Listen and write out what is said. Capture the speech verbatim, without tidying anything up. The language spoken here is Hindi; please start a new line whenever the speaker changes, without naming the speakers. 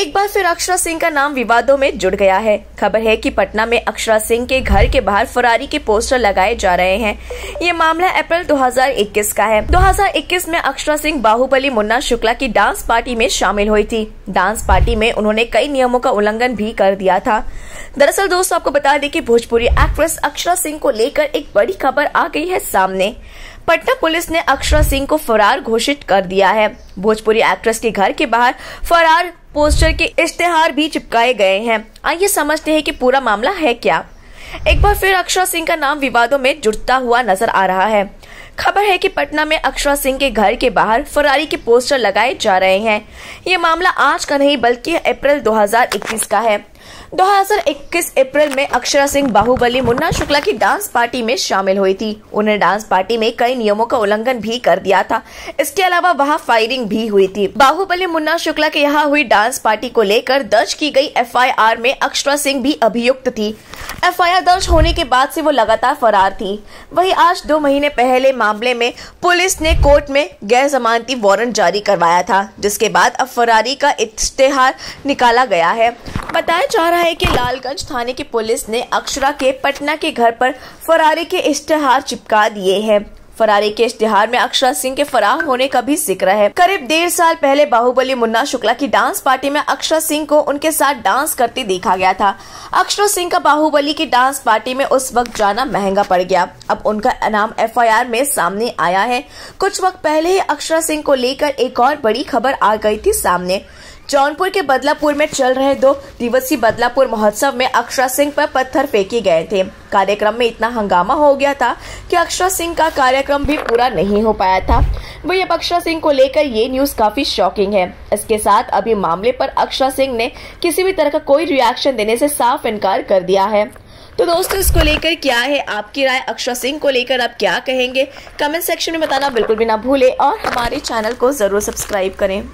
एक बार फिर अक्षरा सिंह का नाम विवादों में जुड़ गया है। खबर है कि पटना में अक्षरा सिंह के घर के बाहर फरारी के पोस्टर लगाए जा रहे हैं। ये मामला अप्रैल दो हज़ार इक्कीस का है। दो हज़ार इक्कीस में अक्षरा सिंह बाहुबली मुन्ना शुक्ला की डांस पार्टी में शामिल हुई थी। डांस पार्टी में उन्होंने कई नियमों का उल्लंघन भी कर दिया था। दरअसल दोस्तों, आपको बता दें कि भोजपुरी एक्ट्रेस अक्षरा सिंह को लेकर एक बड़ी खबर आ गई है सामने। पटना पुलिस ने अक्षरा सिंह को फरार घोषित कर दिया है। भोजपुरी एक्ट्रेस के घर के बाहर फरार पोस्टर के इश्तेहार भी चिपकाए गए हैं। आइए समझते हैं कि पूरा मामला है क्या। एक बार फिर अक्षरा सिंह का नाम विवादों में जुड़ता हुआ नजर आ रहा है। खबर है कि पटना में अक्षरा सिंह के घर के बाहर फरारी के पोस्टर लगाए जा रहे हैं। ये मामला आज का नहीं बल्कि अप्रैल दो हज़ार इक्कीस का है। दो हज़ार इक्कीस अप्रैल में अक्षरा सिंह बाहुबली मुन्ना शुक्ला की डांस पार्टी में शामिल हुई थी। उन्हें डांस पार्टी में कई नियमों का उल्लंघन भी कर दिया था। इसके अलावा वहां फायरिंग भी हुई थी। बाहुबली मुन्ना शुक्ला के यहाँ हुई डांस पार्टी को लेकर दर्ज की गई एफ आई आर में अक्षरा सिंह भी अभियुक्त थी। एफ आई आर दर्ज होने के बाद से वो लगातार फरार थी। वहीं आज दो महीने पहले मामले में पुलिस ने कोर्ट में गैर जमानती वारंट जारी करवाया था, जिसके बाद अब फरारी का इश्तेहार निकाला गया है। बताया जा रहा है कि लालगंज थाने की पुलिस ने अक्षरा के पटना के घर पर फरारी के इश्तेहार चिपका दिए हैं। फरारी के इश्तेहार में अक्षरा सिंह के फरार होने का भी जिक्र है। करीब डेढ़ साल पहले बाहुबली मुन्ना शुक्ला की डांस पार्टी में अक्षरा सिंह को उनके साथ डांस करते देखा गया था। अक्षरा सिंह का बाहुबली की डांस पार्टी में उस वक्त जाना महंगा पड़ गया। अब उनका नाम एफ आई आर में सामने आया है। कुछ वक्त पहले ही अक्षरा सिंह को लेकर एक और बड़ी खबर आ गई थी सामने। जौनपुर के बदलापुर में चल रहे दो दिवसीय बदलापुर महोत्सव में अक्षरा सिंह पर पत्थर फेंके गए थे। कार्यक्रम में इतना हंगामा हो गया था कि अक्षरा सिंह का कार्यक्रम भी पूरा नहीं हो पाया था। वही अब अक्षरा सिंह को लेकर ये न्यूज काफी शॉकिंग है। इसके साथ अभी मामले पर अक्षरा सिंह ने किसी भी तरह का कोई रिएक्शन देने से साफ इनकार कर दिया है। तो दोस्तों, इसको लेकर क्या है आपकी राय? अक्षरा सिंह को लेकर आप क्या कहेंगे? कमेंट सेक्शन में बताना बिल्कुल भी ना भूले और हमारे चैनल को जरूर सब्सक्राइब करें।